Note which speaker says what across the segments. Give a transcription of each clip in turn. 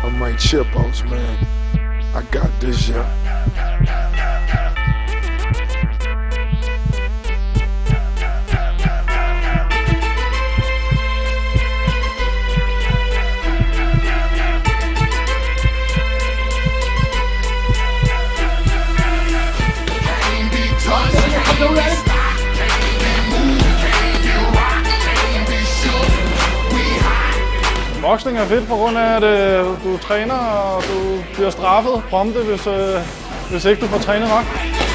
Speaker 1: on my chipos, man. I got this, yeah.
Speaker 2: Boksning er fedt på grund af, at du træner, og du bliver straffet prompte, hvis ikke du får trænet nok.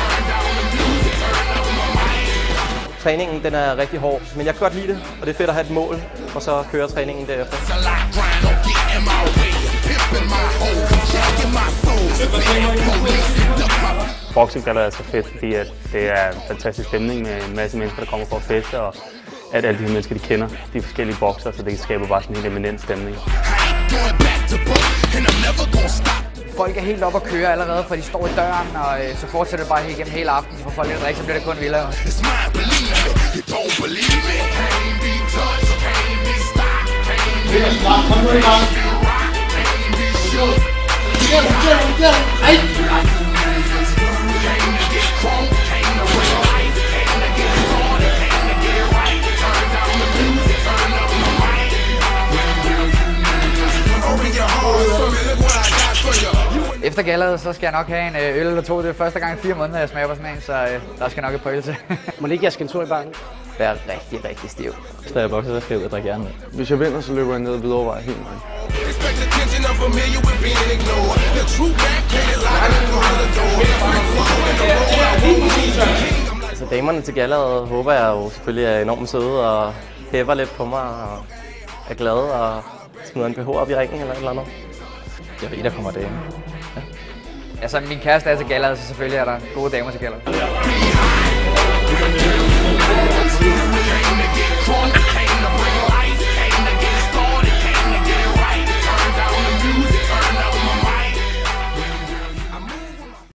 Speaker 3: Træningen den er rigtig hård, men jeg kan godt lide det, og det er fedt at have et mål, og så køre træningen derefter.
Speaker 4: Boxing er altså fedt, fordi det er en fantastisk stemning med en masse mennesker, der kommer for at feste, og at alle de her mennesker, de kender de forskellige bokser, så det skaber bare sådan en helt eminent stemning.
Speaker 5: Folk er helt oppe at køre allerede, for de står i døren, og så fortsætter det bare helt igennem hele aftenen. Så får folk lidt drik, så bliver det kun vildere. Efter gallaet, så skal jeg nok have en øl eller to. Det er første gang i 4 måneder, jeg smager på sådan en, så der skal nok et prøve til.
Speaker 6: Må ikke jeg skal en tur i banken?
Speaker 3: Vær rigtig, rigtig stiv.
Speaker 7: Når jeg bokser, så skal jeg ud og drikke jern.
Speaker 2: Hvis jeg vinder, så løber jeg ned Hvidovre helt meget.
Speaker 3: Altså damerne til gallaet håber jeg jo selvfølgelig er enormt søde og hæpper lidt på mig og er glade og smider en BH op i ringen eller et eller andet.
Speaker 7: Jeg ved, der kommer dame.
Speaker 5: Ja. Altså min kæreste er til gallaet, så selvfølgelig er der gode damer til gallaet.